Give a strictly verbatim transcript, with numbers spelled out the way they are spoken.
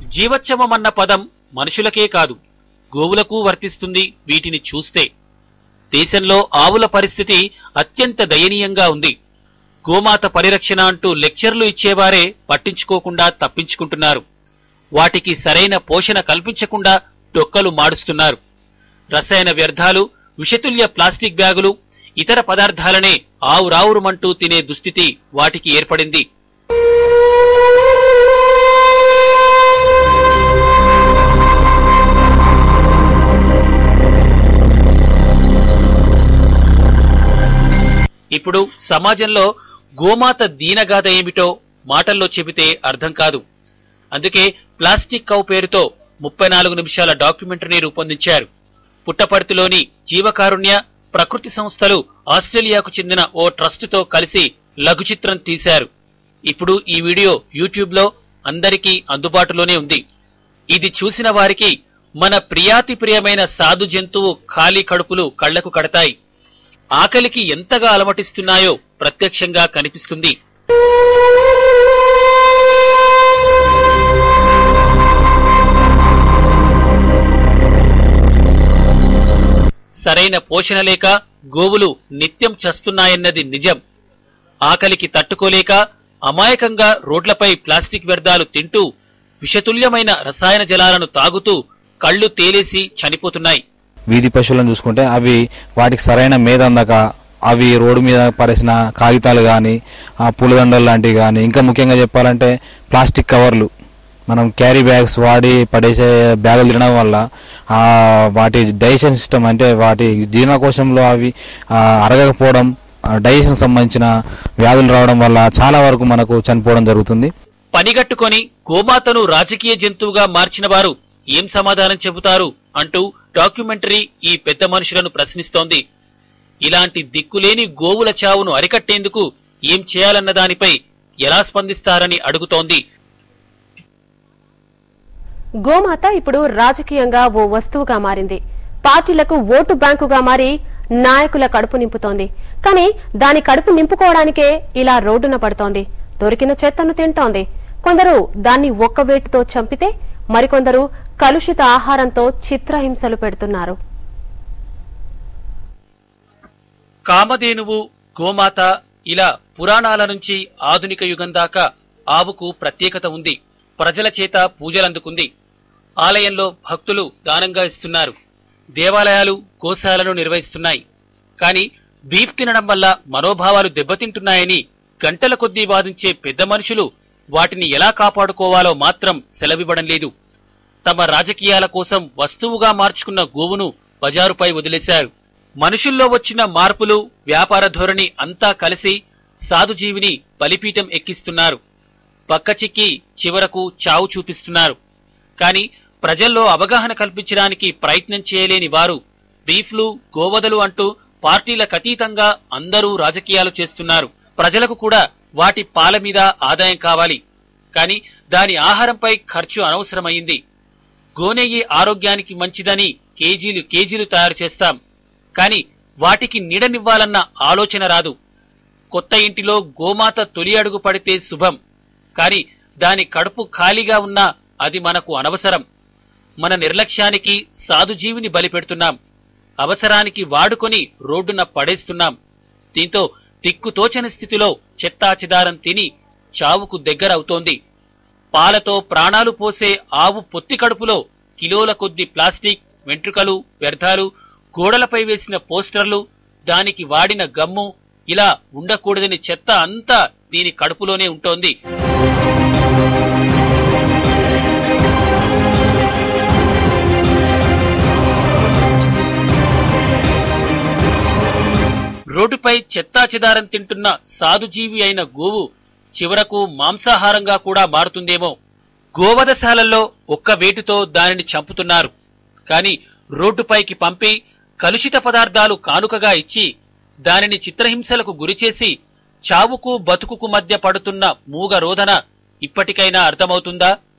జీవోత్సవమన్న పదం మనుషులకే కాదు, గోవులకు వర్తిస్తుంది. వీటిని చూస్తే దేశంలో ఆవుల పరిస్థితి అత్యంత దయనీయంగా ఉంది. గోమాత పరిరక్షణ అంటూ లెక్చర్లు ఇచ్చేవారే పట్టించుకోకుండా తప్పించుకుంటున్నారు. వాటికి సరైన పోషణ కల్పించకుండా డొక్కలు మాడుస్తున్నారు. రసాయన వ్యర్థాలు, విషతుల్య ప్లాస్టిక్ బ్యాగులు, ఇతర పదార్థాలనే ఆవురావురుమంటూ తినే దుస్థితి వాటికి ఏర్పడింది. ఇప్పుడు సమాజంలో గోమాత దీనగాథ ఏమిటో మాటల్లో చెబితే అర్థం కాదు. అందుకే ప్లాస్టిక్ కౌ పేరుతో ముప్పై నాలుగు నిమిషాల డాక్యుమెంటరీని రూపొందించారు. పుట్టపర్తిలోని జీవకారుణ్య ప్రకృతి సంస్థలు ఆస్ట్రేలియాకు చెందిన ఓ ట్రస్టుతో కలిసి లఘు చిత్రం తీశారు. ఇప్పుడు ఈ వీడియో యూట్యూబ్ లో అందరికీ అందుబాటులోనే ఉంది. ఇది చూసిన వారికి మన ప్రియాతి ప్రియమైన సాధు జంతువు ఖాళీ కడుపులు కళ్లకు కడతాయి. ఆకలికి ఎంతగా అలమటిస్తున్నాయో ప్రత్యక్షంగా కనిపిస్తుంది. సరైన పోషణ లేక గోవులు నిత్యం చస్తున్నాయన్నది నిజం. ఆకలికి తట్టుకోలేక అమాయకంగా రోడ్లపై ప్లాస్టిక్ వ్యర్థాలు తింటూ విషతుల్యమైన రసాయన జలాలను తాగుతూ కళ్లు తేలేసి చనిపోతున్నాయి. వీధి పశువులను చూసుకుంటే అవి వాటికి సరైన మేత అందక అవి రోడ్డు మీద పరేసిన కాగితాలు కానీ, ఆ పూలదండలు లాంటివి కానీ, ఇంకా ముఖ్యంగా చెప్పాలంటే ప్లాస్టిక్ కవర్లు, మనం క్యారీ బ్యాగ్స్ వాడి పడేసే బ్యాగులు తినడం వల్ల వాటి డైజెషన్ సిస్టమ్ అంటే వాటి జీర్ణకోశంలో అవి అరగకపోవడం, డైజెషన్ సంబంధించిన వ్యాధులు రావడం వల్ల చాలా వరకు మనకు చనిపోవడం జరుగుతుంది. పనిగట్టుకొని గోమాతను రాజకీయ జంతువుగా మార్చిన వారు ఏం సమాధానం చెబుతారు అంటూ డాక్యుమెంటరీ ఈ పెద్ద మనుషులను ప్రశ్నిస్తోంది. ఇలాంటి దిక్కులేని గోవుల చావును అరికట్టేందుకు ఏం చేయాలన్న దానిపై ఎలా స్పందిస్తారని అడుగుతోంది. గోమాత ఇప్పుడు రాజకీయంగా ఓ వస్తువుగా మారింది. పార్టీలకు ఓటు బ్యాంకుగా మారి నాయకుల కడుపు నింపుతోంది. కానీ దాని కడుపు నింపుకోవడానికే ఇలా రోడ్డున పడుతోంది. దొరికిన చెత్తను తింటోంది. కొందరు దాన్ని ఒక్క వేటుతో చంపితే మరికొందరు కలుషిత ఆహారంతో చిత్రహింసలు పెడుతున్నారు. కామధేనువు, గోమాత ఇలా పురాణాల నుంచి ఆధునిక యుగం దాకా ఆవుకు ప్రత్యేకత ఉంది. ప్రజల చేత పూజలందుకుంది. ఆలయంలో భక్తులు దానంగా ఇస్తున్నారు. దేవాలయాలు గోశాలను నిర్వహిస్తున్నాయి. కానీ బీఫ్ తినడం వల్ల మనోభావాలు దెబ్బతింటున్నాయని గంటల కొద్దీ వాదించే పెద్ద మనుషులు వాటిని ఎలా కాపాడుకోవాలో మాత్రం సెలవివ్వడం లేదు. తమ రాజకీయాల కోసం వస్తువుగా మార్చుకున్న గోవును బజారుపై వదిలేశారు. మనుషుల్లో వచ్చిన మార్పులు, వ్యాపార ధోరణి అంతా కలిసి సాధుజీవిని బలిపీఠం ఎక్కిస్తున్నారు. పక్కచిక్కి చివరకు చావు చూపిస్తున్నారు. కానీ ప్రజల్లో అవగాహన కల్పించడానికి ప్రయత్నం చేయలేని వారు బీఫ్లు, గోవదలు అంటూ పార్టీలకతీతంగా అందరూ రాజకీయాలు చేస్తున్నారు. ప్రజలకు కూడా వాటి పాల మీద ఆదాయం కావాలి. కానీ దాని ఆహారంపై ఖర్చు అనవసరమైంది. గోనెయ్యి ఆరోగ్యానికి మంచిదని కేజీలు కేజీలు తయారు చేస్తాం. కానీ వాటికి నీడనివ్వాలన్న ఆలోచన రాదు. కొత్త ఇంటిలో గోమాత తొలి అడుగు పడితే శుభం. కానీ దాని కడుపు ఖాళీగా ఉన్నా అది మనకు అనవసరం. మన నిర్లక్ష్యానికి సాధుజీవిని బలిపెడుతున్నాం. అవసరానికి వాడుకొని రోడ్డున పడేస్తున్నాం. దీంతో దిక్కుతోచని స్థితిలో చెత్తాచెదారం తిని చావుకు దగ్గరవుతోంది. పాలతో ప్రాణాలు పోసే ఆవు పొత్తి కడుపులో కిలోల కొద్ది ప్లాస్టిక్, వెంట్రుకలు, వ్యర్థాలు, గోడలపై వేసిన పోస్టర్లు, దానికి వాడిన గమ్ము, ఇలా ఉండకూడదని చెత్త అంతా దీని కడుపులోనే ఉంటోంది. రోడ్డుపై చెత్తాచెదారం తింటున్న సాధుజీవి అయిన గోవు చివరకు మాంసాహారంగా కూడా మారుతుందేమో. గోవధశాలల్లో ఒక్క వేటుతో దానిని చంపుతున్నారు. కానీ రోడ్డుపైకి పంపి కలుషిత పదార్థాలు కానుకగా ఇచ్చి దానిని చిత్రహింసలకు గురిచేసి చావుకు బతుకుకు మధ్య పడుతున్న మూగ రోదన ఇప్పటికైనా అర్థమవుతుందా?